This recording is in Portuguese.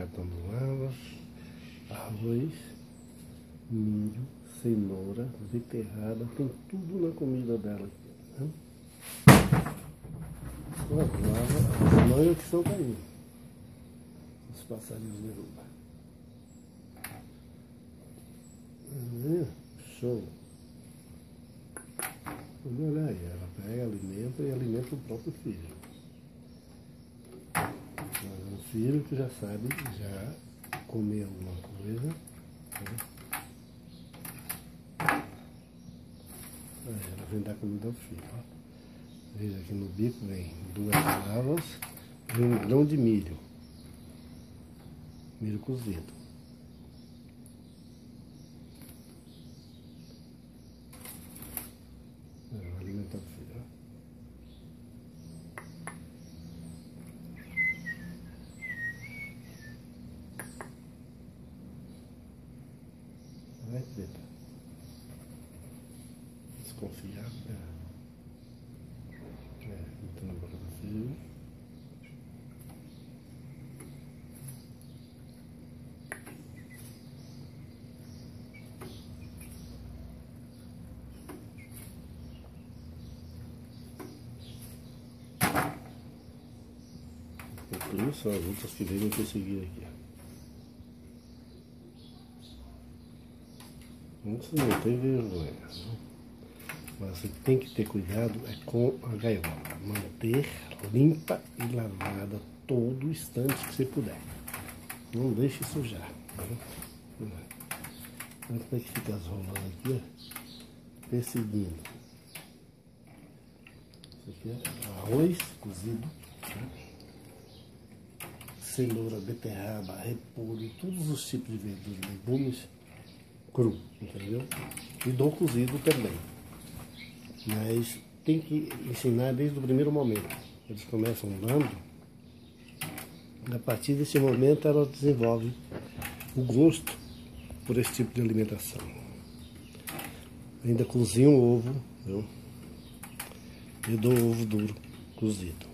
catando lavas, arroz, milho, cenoura, beterraba, tem tudo na comida dela aqui, né? As manhas que estão caindo. Os passarinhos derrubam. Show. Olha aí, ela pega, alimenta e alimenta o próprio filho. Um filho que já sabe, já comeu alguma coisa. Né? Aí ela vem dar comida ao filho. Ó. Veja aqui no bico vem 2 lavas e um grão de milho. Milho cozido. Vai alimentar o filho. Ó. Vai, preta. Desconfiado, né? Entrando na boca do filho. Enquanto isso, as outras que vêm me perseguir aqui. Isso não tem vergonha, né? Mas você tem que ter cuidado com a gaiola. Manter limpa e lavada todo instante que você puder. Não deixe sujar. Né? Olha como é que fica as rolas aqui, ó, perseguindo. Isso aqui é arroz cozido, né? Cenoura, beterraba, repolho, todos os tipos de verduras, legumes cru, entendeu? E dou cozido também. Mas tem que ensinar desde o primeiro momento. Eles começam andando, a partir desse momento ela desenvolve o gosto por esse tipo de alimentação. Ainda cozinho o ovo, viu? E dou ovo duro cozido.